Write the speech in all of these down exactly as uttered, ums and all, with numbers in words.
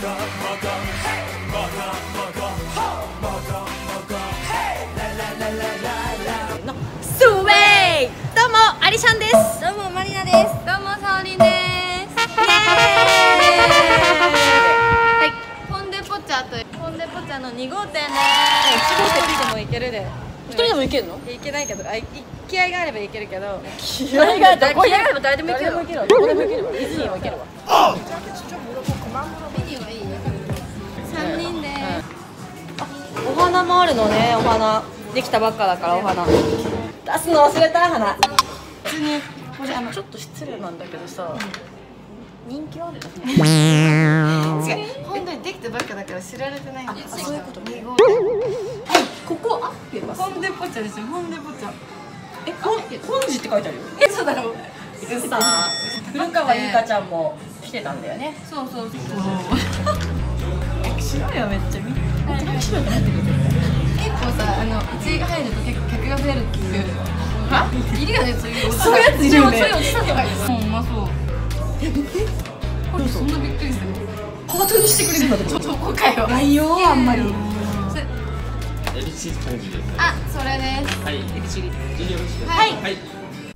スウェイ。どうもアリシャンです。 どうもマリナです。どうもサオリンです。はい、ポンデポチャとポンデポチャのに号店です。一号店でも行けるで。 一人でも行けるの？ 行けないけど、あ、気合があれば行けるけど。 気合があれば、 気合があれば誰でも行ける。どこでも行けるわ。 ディズニーも行けるわ。 メニューはいいよ。三人で。 お花もあるのね。お花できたばっかだからお花。出すの忘れた花。普通にこれあのちょっと失礼なんだけどさ。人気あるよね。 本当にできたばっかだから知られてないんだよ。 そういうことね。 に号店。 ここ合ってます。 ポンデポチャですよ。ポンデポチャ。 え、本本寺って書いてあるよ。 え、そうだろう。 さあ、古川ゆかちゃんも来てたんだよね。 そうそうそう。 白いよめっちゃ。めっちゃ白いと思ってる。 結構さ、あのうちが入ると結構客が増えるっていう。はいるよね、そういう。 そういうやついるよね。 そういうおじさんとかいる。うん、うまそう。 え、見て。 これそんなびっくりする。 ハートにしてくれるんだって。 そこかよ。 ないよあんまり。 エビチーズポン酢です。 あ、それです。 はい、エビチリ、チリよろしいですか。 はい。 はい。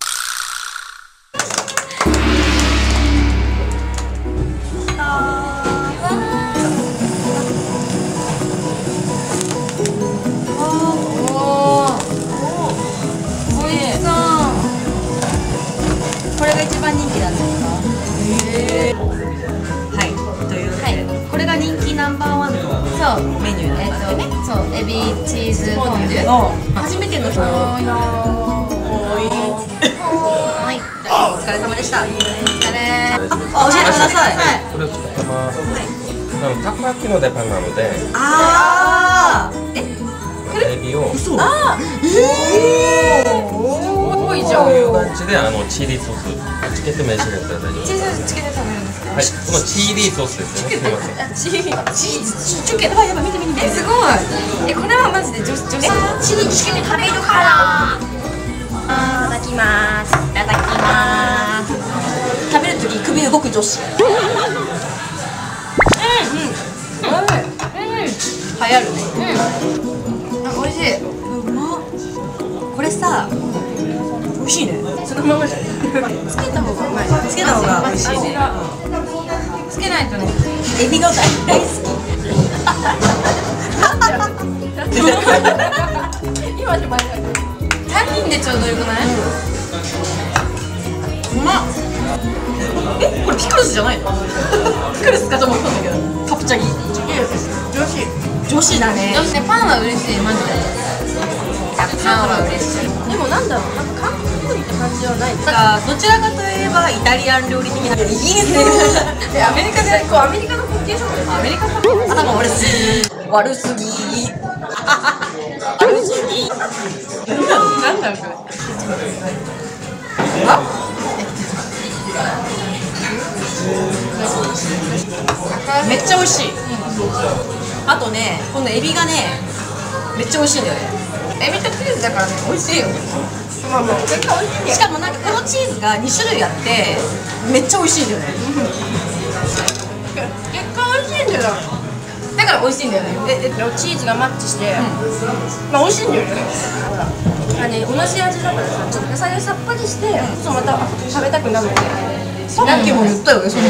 これが一番人気なんですか？へえ。はい、というわけで、これが人気ナンバーワンのそうメニューなんですよね。 そう、エビチーズフォンデュの初めての人。 はい。 はい。お疲れ様でした。 あれ。 あ、教えてください。 これを作ってます。あのたこ焼きの出番なので、 ああ。え、 エビをそう。ああ。ええ。 多いじゃん。 こういう感じであのチリソースつけて召し上がったら大丈夫チです。 ーズつけて食べるんですか。 はい、このチリソースですよね。すみません。 あ、チーズ。 チーズ、チュケ、やばいやばい、見て見て見て。 え、すごい。え、これはマジで女子女子。 チリつけて食べるから。いただきます。いただきます。食べるとき首動く女子。うん。うん。流行るね。 うん。あ、美味しい。 うまっ。これさ、美味しいね。 そのままじゃ。つけた方がうまい。 つけた方が美味しいね。 つけないとね。 エビが大大好き。 今でも三人でちょうどよくない？ うまっ。え、これピクルスじゃないの？ピクルスかと思ったんだけど、カプチャギ。 女子。 女子だね。 女子ね、パンは嬉しい、マジで。パンは嬉しい。 でもなんだろう、なんか韓国料理って感じではない。なんかどちらかといえばイタリアン料理的な。イギリスで、アメリカでこうアメリカの国旗でしょ。 アメリカか。頭悪すぎ。悪すぎ。悪すぎ。 なんだろうこれ。 あ？めっちゃ美味しい。あとね、このエビがね、めっちゃ美味しいんだよね。 エビとチーズだからね、美味しいよね。まあまあ、絶対美味しいんだよ。 しかもなんかこのチーズがに種類あってめっちゃ美味しいんだよね。 結果美味しいんだよ。だから美味しいんだよね。え、え、チーズがマッチして、まあ美味しいんだよね。あね、同じ味だからさ、ちょっと野菜がさっぱりして、そうまた食べたくなるんだよね。 さっきも言ったよね、その。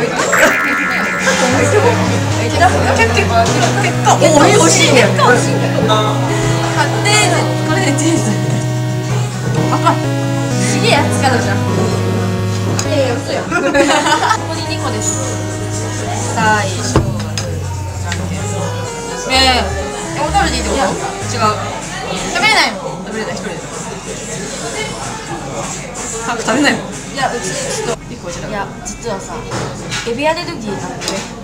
結構結果美味しいんだよね。 美味しいんだよ。買ってこれでチーズ。あ、すげえやつからじゃん。いやいや、嘘よ。ここににこです。最初。 ええ、 え、もう食べていいってこと？ 違う。 食べれないもん。 食べれない、一人で。食べないもん。 いや、うちちょっと。いや、実はさ、エビアレルギーなんだよね。